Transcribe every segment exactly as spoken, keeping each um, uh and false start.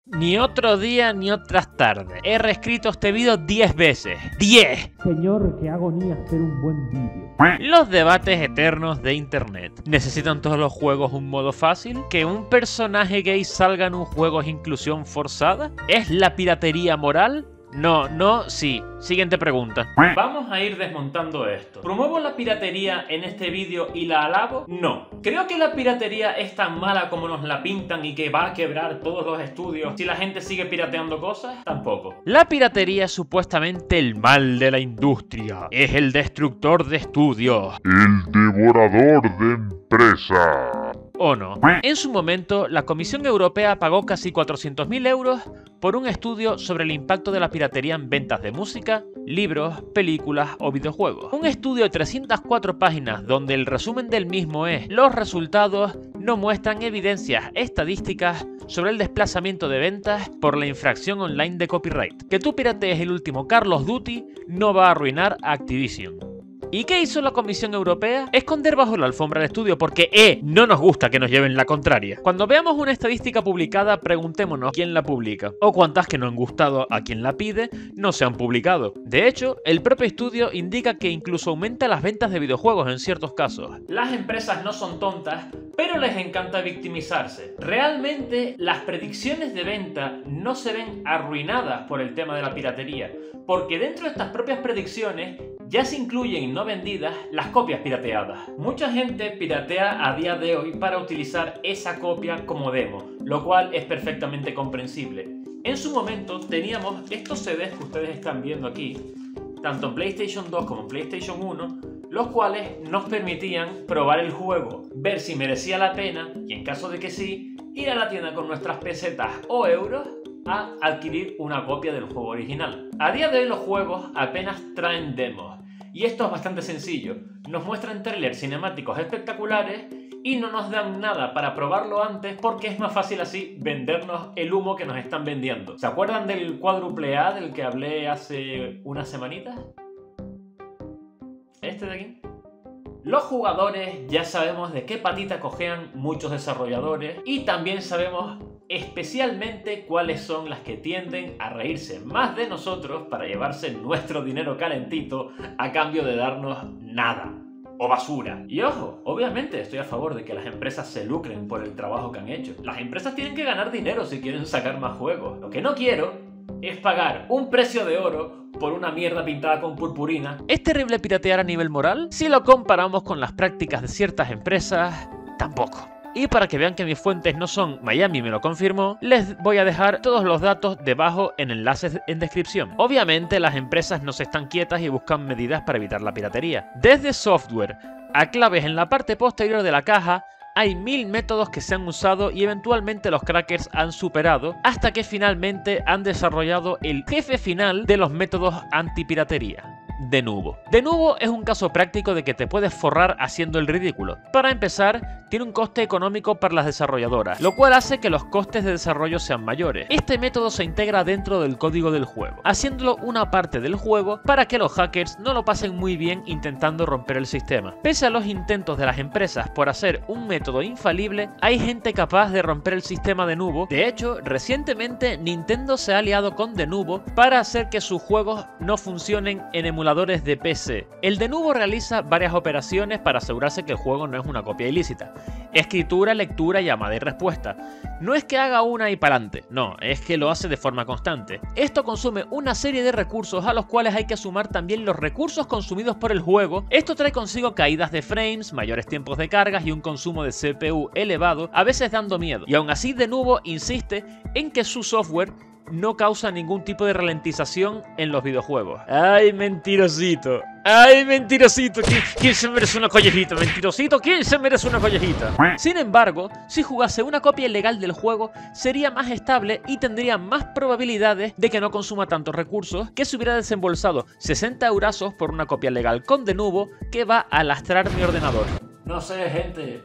Ni otro día ni otras tardes. He reescrito este vídeo diez veces. ¡diez! Señor, qué agonía hacer un buen vídeo. Los debates eternos de internet. ¿Necesitan todos los juegos un modo fácil? ¿Que un personaje gay salga en un juego es inclusión forzada? ¿Es la piratería moral? No, no, sí. Siguiente pregunta. Vamos a ir desmontando esto. ¿Promuevo la piratería en este vídeo y la alabo? No. ¿Creo que la piratería es tan mala como nos la pintan y que va a quebrar todos los estudios si la gente sigue pirateando cosas? Tampoco. La piratería es supuestamente el mal de la industria. Es el destructor de estudios. El devorador de empresas. ¿O no? En su momento, la Comisión Europea pagó casi cuatrocientos mil euros por un estudio sobre el impacto de la piratería en ventas de música, libros, películas o videojuegos. Un estudio de trescientas cuatro páginas donde el resumen del mismo es: los resultados no muestran evidencias estadísticas sobre el desplazamiento de ventas por la infracción online de copyright. Que tú piratees el último Call of Duty no va a arruinar a Activision. ¿Y qué hizo la Comisión Europea? Esconder bajo la alfombra el estudio porque, eh, no nos gusta que nos lleven la contraria. Cuando veamos una estadística publicada, preguntémonos quién la publica, o cuántas que no han gustado a quien la pide no se han publicado. De hecho, el propio estudio indica que incluso aumenta las ventas de videojuegos en ciertos casos. Las empresas no son tontas, pero les encanta victimizarse. Realmente, las predicciones de venta no se ven arruinadas por el tema de la piratería, porque dentro de estas propias predicciones ya se incluyen no vendidas las copias pirateadas. Mucha gente piratea a día de hoy para utilizar esa copia como demo, lo cual es perfectamente comprensible. En su momento teníamos estos C Ds que ustedes están viendo aquí, tanto en PlayStation dos como en PlayStation uno, los cuales nos permitían probar el juego, ver si merecía la pena y en caso de que sí, ir a la tienda con nuestras pesetas o euros a adquirir una copia del juego original. A día de hoy los juegos apenas traen demos y esto es bastante sencillo. Nos muestran trailers cinemáticos espectaculares y no nos dan nada para probarlo antes porque es más fácil así vendernos el humo que nos están vendiendo. ¿Se acuerdan del cuádruple A del que hablé hace unas semanitas? Este de aquí. Los jugadores ya sabemos de qué patita cojean muchos desarrolladores y también sabemos especialmente cuáles son las que tienden a reírse más de nosotros para llevarse nuestro dinero calentito a cambio de darnos nada o basura. Y ojo, obviamente estoy a favor de que las empresas se lucren por el trabajo que han hecho. Las empresas tienen que ganar dinero si quieren sacar más juegos. Lo que no quiero es pagar un precio de oro por una mierda pintada con purpurina. ¿Es terrible piratear a nivel moral? Si lo comparamos con las prácticas de ciertas empresas, tampoco. Y para que vean que mis fuentes no son Miami me lo confirmó, les voy a dejar todos los datos debajo en enlaces en descripción. Obviamente las empresas no se están quietas y buscan medidas para evitar la piratería. Desde software a claves en la parte posterior de la caja, hay mil métodos que se han usado y eventualmente los crackers han superado hasta que finalmente han desarrollado el jefe final de los métodos antipiratería. Denuvo. Denuvo es un caso práctico de que te puedes forrar haciendo el ridículo. Para empezar, tiene un coste económico para las desarrolladoras, lo cual hace que los costes de desarrollo sean mayores. Este método se integra dentro del código del juego, haciéndolo una parte del juego para que los hackers no lo pasen muy bien intentando romper el sistema. Pese a los intentos de las empresas por hacer un método infalible, hay gente capaz de romper el sistema Denuvo. De hecho, recientemente Nintendo se ha aliado con Denuvo para hacer que sus juegos no funcionen en emuladores de P C. El Denuvo realiza varias operaciones para asegurarse que el juego no es una copia ilícita. Escritura, lectura, llamada y respuesta. No es que haga una y pa'lante, no, es que lo hace de forma constante. Esto consume una serie de recursos a los cuales hay que sumar también los recursos consumidos por el juego. Esto trae consigo caídas de frames, mayores tiempos de cargas y un consumo de C P U elevado, a veces dando miedo. Y aún así Denuvo insiste en que su software no causa ningún tipo de ralentización en los videojuegos. ¡Ay, mentirosito! ¡Ay, mentirosito! ¿Quién, quién se merece una collejita? ¿Mentirosito? ¿Quién se merece una collejita? Sin embargo, si jugase una copia ilegal del juego, sería más estable y tendría más probabilidades de que no consuma tantos recursos que si hubiera desembolsado sesenta eurazos por una copia legal con Denuvo que va a lastrar mi ordenador. No sé, gente.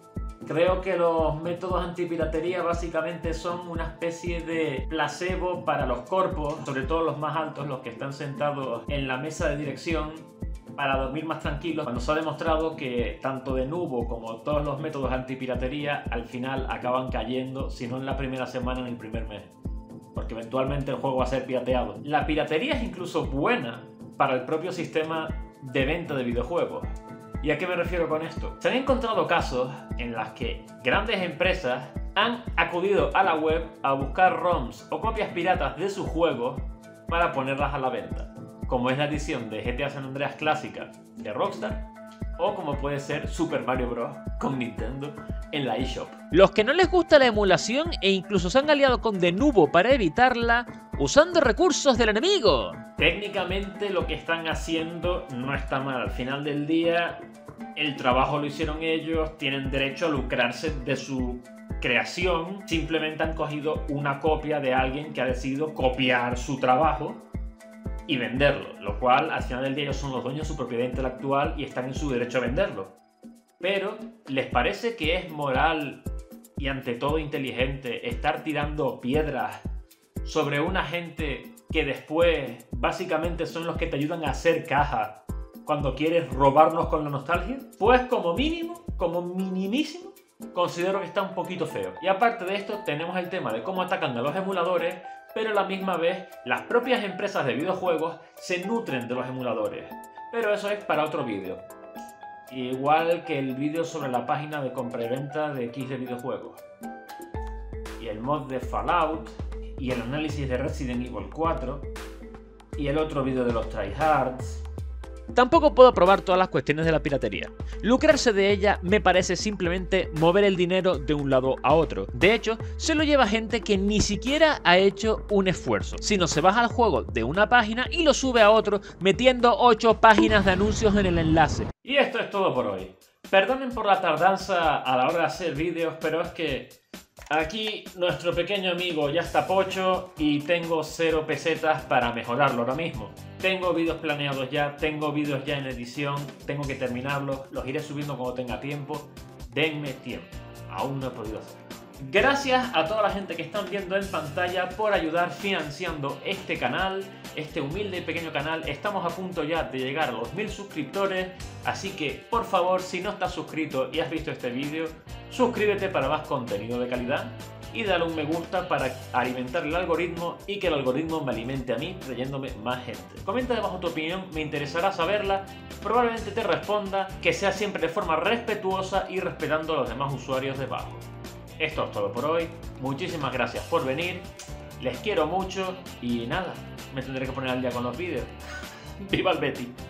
Creo que los métodos antipiratería básicamente son una especie de placebo para los corpos, sobre todo los más altos, los que están sentados en la mesa de dirección, para dormir más tranquilos, cuando se ha demostrado que tanto Denuvo como todos los métodos antipiratería al final acaban cayendo, si no en la primera semana, en el primer mes. porque eventualmente el juego va a ser pirateado. La piratería es incluso buena para el propio sistema de venta de videojuegos. ¿Y a qué me refiero con esto? Se han encontrado casos en los que grandes empresas han acudido a la web a buscar ROMs o copias piratas de sus juegos para ponerlas a la venta, como es la edición de G T A San Andreas clásica de Rockstar, o como puede ser Super Mario Bros. Con Nintendo en la eShop. Los que no les gusta la emulación e incluso se han aliado con Denuvo para evitarla, usando recursos del enemigo. Técnicamente lo que están haciendo no está mal. Al final del día, el trabajo lo hicieron ellos, tienen derecho a lucrarse de su creación. Simplemente han cogido una copia de alguien que ha decidido copiar su trabajo y venderlo, lo cual al final del día ellos son los dueños de su propiedad intelectual y están en su derecho a venderlo. Pero, ¿les parece que es moral y ante todo inteligente estar tirando piedras sobre una gente que después básicamente son los que te ayudan a hacer caja cuando quieres robarnos con la nostalgia? Pues como mínimo, como minimísimo, considero que está un poquito feo. Y aparte de esto tenemos el tema de cómo atacan a los emuladores, pero a la misma vez las propias empresas de videojuegos se nutren de los emuladores. Pero eso es para otro vídeo. Igual que el vídeo sobre la página de compra y venta de X de videojuegos. Y el mod de Fallout. Y el análisis de Resident Evil cuatro. Y el otro vídeo de los tryhards. Tampoco puedo aprobar todas las cuestiones de la piratería. Lucrarse de ella me parece simplemente mover el dinero de un lado a otro. De hecho, se lo lleva gente que ni siquiera ha hecho un esfuerzo, sino se baja el juego de una página y lo sube a otro metiendo ocho páginas de anuncios en el enlace. Y esto es todo por hoy. Perdonen por la tardanza a la hora de hacer vídeos, pero es que aquí nuestro pequeño amigo ya está pocho y tengo cero pesetas para mejorarlo ahora mismo. Tengo vídeos planeados ya, tengo vídeos ya en edición, tengo que terminarlos, los iré subiendo cuando tenga tiempo. Denme tiempo, aún no he podido hacerlo. Gracias a toda la gente que están viendo en pantalla por ayudar financiando este canal, este humilde y pequeño canal. Estamos a punto ya de llegar a los mil suscriptores, así que por favor, si no estás suscrito y has visto este vídeo, suscríbete para más contenido de calidad y dale un me gusta para alimentar el algoritmo y que el algoritmo me alimente a mí trayéndome más gente. Comenta debajo tu opinión, me interesará saberla, probablemente te responda, que sea siempre de forma respetuosa y respetando a los demás usuarios debajo. Esto es todo por hoy, muchísimas gracias por venir, les quiero mucho y nada, me tendré que poner al día con los vídeos. ¡Viva el Betis!